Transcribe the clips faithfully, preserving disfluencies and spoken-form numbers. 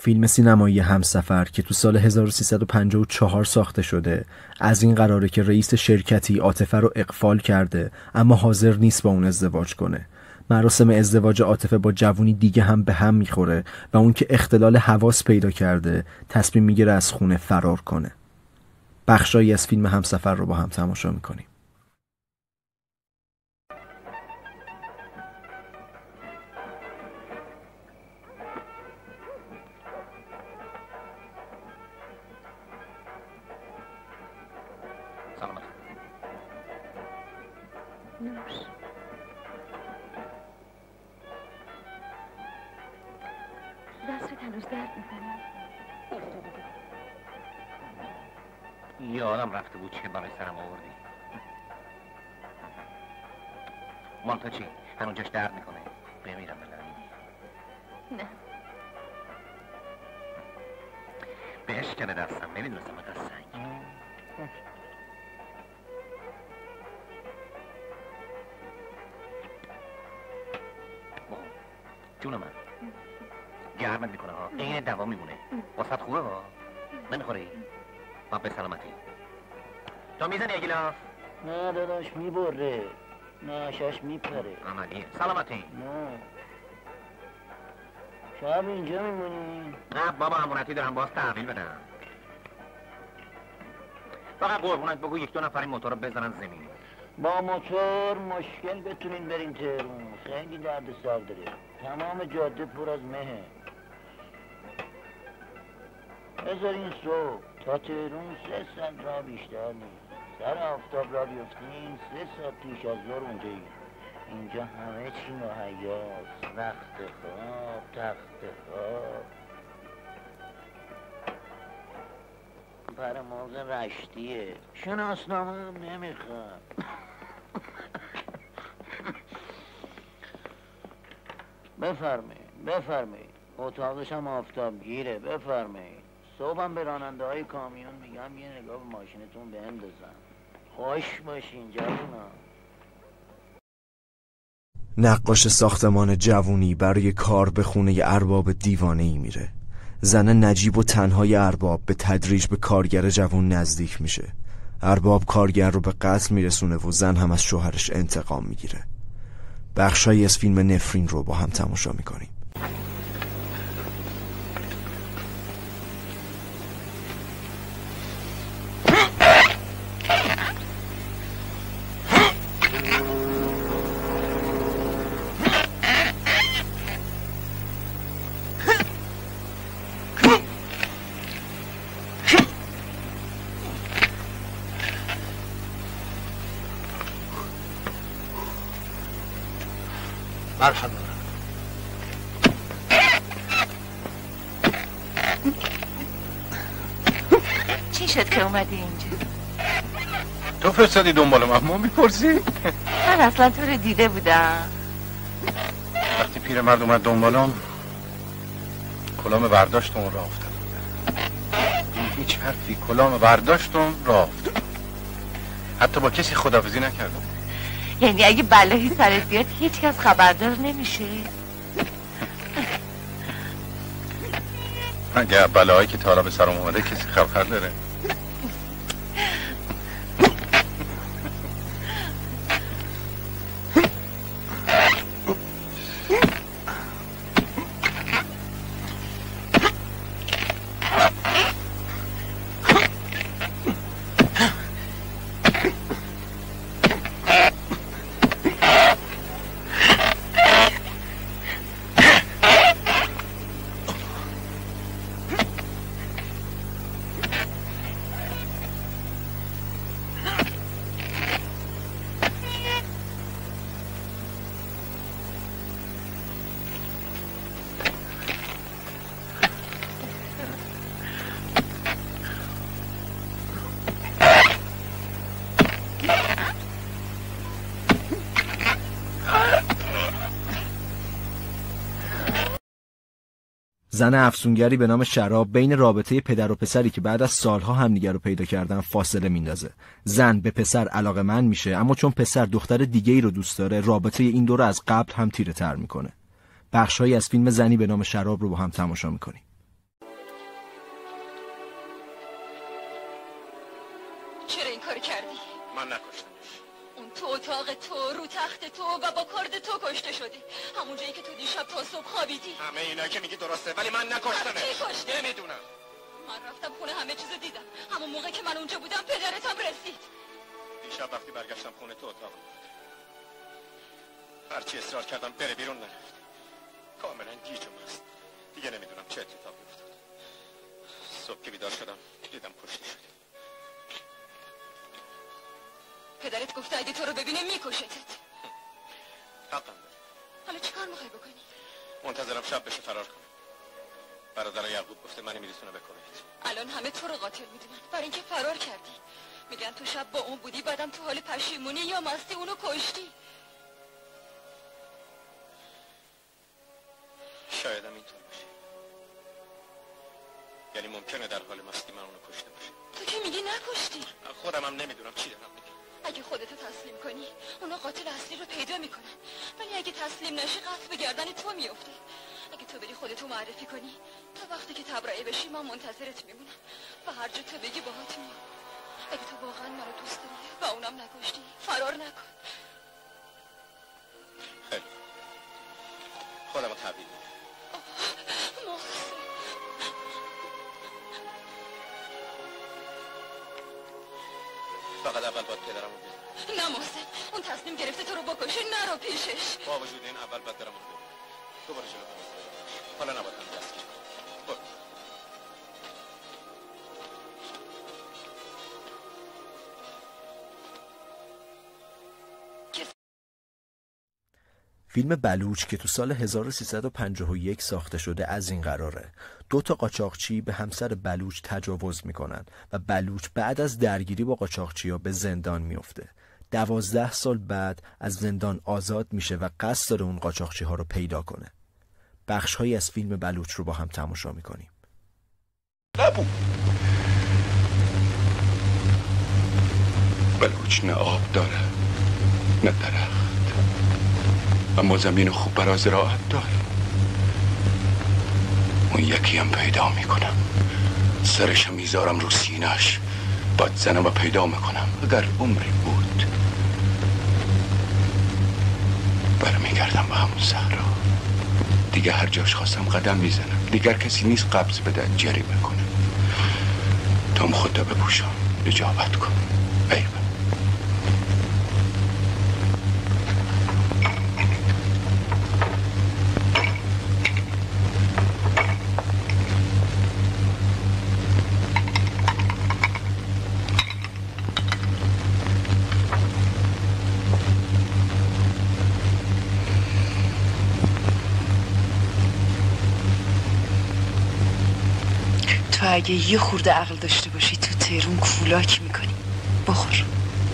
فیلم سینمایی همسفر که تو سال هزار و سیصد و پنجاه و چهار ساخته شده از این قراره که رئیس شرکتی عاطفه رو اغفال کرده اما حاضر نیست با اون ازدواج کنه. مراسم ازدواج عاطفه با جوونی دیگه هم به هم میخوره و اون که اختلال حواس پیدا کرده تصمیم میگیره از خونه فرار کنه. بخشایی از فیلم همسفر رو با هم تماشا میکنیم. سلامت. نوش. دستت هنوز درد میکنه؟ یادم رفته بود چه برای سرم آوردی. مالتا چی؟ هنوزش درد میکنه؟ بمیرم بلنی. نه. بهش کنه دستم، نمیدونستم دست سنگ. جون من گرمت میکنه ها، این دوا میمونه واسط خوبه ها، نمیخوری؟ با به سلامتی. تو میزنی اگیلاف؟ نه داداش میبره، نه شاش میپره. عملی سلامتی. نه شب اینجا میمونی؟ نه بابا امونتی دارم باز تحویل بدم. فقط قربونت بگو یک دو نفر این موتور رو بزنن زمین. با موتور مشکل بتونین برین تهرون، خیلی درد سر داره، تمام جاده پر از مهه. بذارین صبح تا تهرون سه ساعت راه بیشتر نیست. سر آفتاب را بیفتین سه ساعت پیش از ظهر اونجایی. اینجا همه چی مهیاست، وقت خواب، تخت خواب، پرماز رشتیه، شناسنامه هم نمیخواد. بفرمایید بفرمایید، اتاقش هم آفتابگیره، بفرمایید. صبحم به راننده های کامیون میگم یه نگاه به ماشینتون بندازن. خوش باشین جوونا. نقاش ساختمان جوونی برای کار به خونه ارباب دیوانه ای میره. زن نجیب و تنهای ارباب به تدریج به کارگر جوون نزدیک میشه. ارباب کارگر رو به قتل میرسونه و زن هم از شوهرش انتقام میگیره. بخشایی از فیلم نفرین رو با هم تماشا میکنیم. مرحبا. چی شد که اومدی اینجا؟ تو فرستادی دنبال من، ما میپرسی؟ من اصلا تو رو دیده بودم. وقتی پیر مرد اومد دنبالم کلام برداشتم و راه افتادم. هیچ حرفی، کلام برداشتم راه افتادم. حتی با کسی خداحافظی نکردم. یعنی اگه بلایی سرت بیاد هیچ کس خبردار نمیشه؟ مگه بلایی که تا حالا به سرم اومده کسی خبر داره؟ زن افسونگری به نام شراب بین رابطه پدر و پسری که بعد از سالها همدیگر رو پیدا کردن فاصله میندازه. زن به پسر علاقه‌مند میشه، اما چون پسر دختر دیگه‌ای رو دوست داره رابطه این دو رو از قبل هم تیره تر میکنه. بخشهایی از فیلم زنی به نام شراب رو با هم تماشا میکنیم. خوابیدی؟ همه اینا که میگی درسته ولی من نکشتمش. کی کشتی؟ نمیدونم. من رفتم خونه همه چیزو دیدم. همون موقع که من اونجا بودم پدرتم رسید. دیشب وقتی برگشتم خونه تو اتاق بود. هرچی اصرار کردم بره بیرون نرفت. کاملا گیجم است. دیگه نمیدونم چه اتفاقی افتاد. صبح که بیدار شدم دیدم کشته شده. پدرت گفته اگه تو رو ببینه میکشتت. حقم داره. حالا چیکار میخوای بکنی؟ منتظرم شب بشه فرار کنم. برادر یعقوب گفته منو میرسونه به کویت. الان همه تو رو قاتل میدونن برای اینکه فرار کردی. میگن تو شب با اون بودی بعدم تو حال پشیمونی یا مستی اونو کشتی. شاید هم اینطور باشه. یعنی ممکنه در حال مستی من اونو کشته باشه. تو که میگی نکشتی. خودم هم نمیدونم چی دارم میگم. اگه خودتو تسلیم کنی اونا قاتل اصلی رو پیدا میکنن، ولی اگه تسلیم نشی قتل به گردن تو میفته. اگه تو بری خودتو معرفی کنی تا وقتی که تبرئه بشی من منتظرت میمونم و هر جا تو بگی باهات میام. اگه تو واقعا منو دوست داری و اونم نکشتی فرار نکن. خیلی خودم رو تحویل میدم. فقط اول باید پدرم رو ببینم. نه محسن، اون تصمیم گرفته تو رو بکشه، نرو پیشش. با وجود این اول باید برم رو ببینم. دوباره جلو ببینم. حالا نباید هم دستگیر کنم. برو. فیلم بلوچ که تو سال هزار و سیصد و پنجاه و یک ساخته شده از این قراره: دو تا قاچاقچی به همسر بلوچ تجاوز میکنن و بلوچ بعد از درگیری با قاچاقچی‌ها به زندان میفته. دوازده سال بعد از زندان آزاد میشه و قصد داره اون قاچاقچی‌ها رو پیدا کنه. بخش‌هایی از فیلم بلوچ رو با هم تماشا میکنیم. نبود. بلوچ نه آب داره نه درخت، اما زمین خوب برای زراعت داره. اون یکی هم پیدا میکنم، سرشم میذارم رو سینه‌اش، بعد زنم رو پیدا میکنم. اگر عمری بود برمیگردم به همون صحرا. دیگه هر جاش خواستم قدم میزنم. دیگر کسی نیست قبض بده جریمه کنه. تام خودت بپوشم، اجابت کن. ایوه تو اگه یه خورده عقل داشته باشی تو تهرون کولاک میکنی. بخور.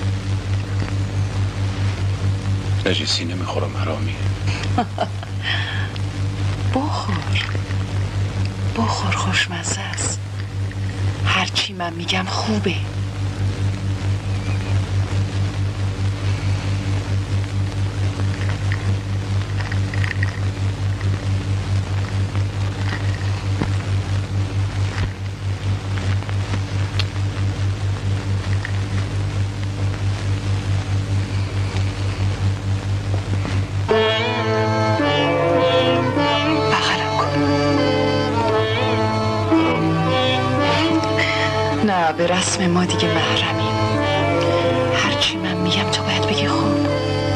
نجسی نمیخورم، حرامی. بخور بخور، خوشمزه است. هرچی من میگم خوبه. به رسم ما دیگه محرمیم. هرچی من میگم تو باید بگی خوب.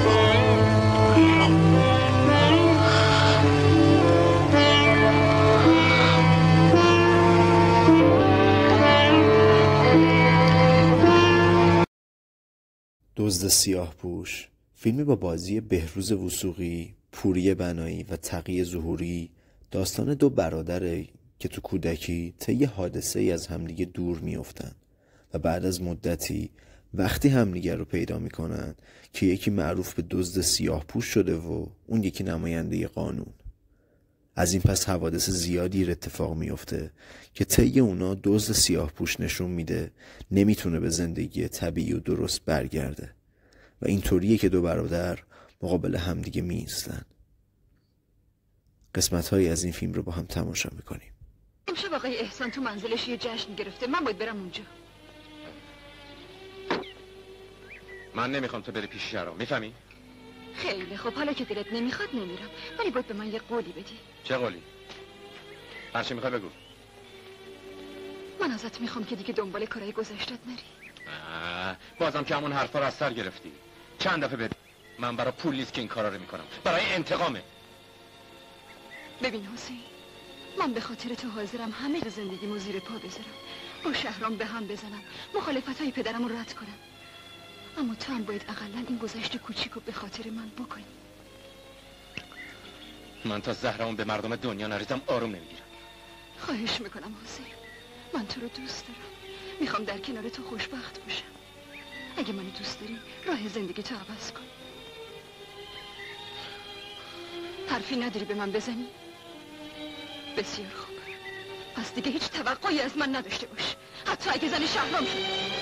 دزد سیاه‌پوش، فیلمی با بازی بهروز وثوقی، پوری بنایی و تقی ظهوری، داستان دو برادره که تو کودکی طی حادثه ای از همدیگه دور میافتن و بعد از مدتی وقتی همدیگه رو پیدا میکنن که یکی معروف به دزد سیاه‌پوش شده و اون یکی نماینده قانون. از این پس حوادث زیادی اتفاق میفته که طی اونا دزد سیاه‌پوش نشون میده نمیتونه به زندگی طبیعی و درست برگرده و اینطوریه که دو برادر مقابل همدیگه میایستن. قسمت‌هایی از این فیلم رو با هم تماشا میکنیم. امشب آقای احسان تو منزلش یه جشن گرفته، من باید برم اونجا. من نمیخوام تو بری پیش شهرام، میفهمی؟ خیلی خب، حالا که دلت نمیخواد نمیرم، ولی باید به من یه قولی بدی. چه قولی؟ هرچی میخوای بگو. من ازت میخوام که دیگه دنبال کارهای گذشتت نری. بازم که همون حرفا رو از سر گرفتی. چند دفعه بده. من برای پول نیست که این کارا رو میکنم، برای انتقامه. ببین حسین، من به خاطر تو حاضرم همه زندگیمو زیر پا بذارم، با شهرام به هم بزنم، مخالفتای پدرمو رد کنم، اما تو هم باید اقلا این گذشت کوچیکو به خاطر من بکنی. من تا زهرمون به مردم دنیا نریزم آروم نمیگیرم. خواهش میکنم حسین، من تو رو دوست دارم، میخوام در کنار تو خوشبخت باشم. اگه منو دوست داری راه زندگی تو عوض کن. حرفی نداری به من بزنی؟ بسیار خوب، پس دیگه هیچ توقعی از من نداشته باش، حتی اگه زن شهرام شد.